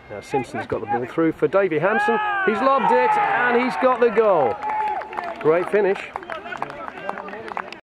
Now Simpson's got the ball through for Davy Hamson. He's lobbed it and he's got the goal. Great finish.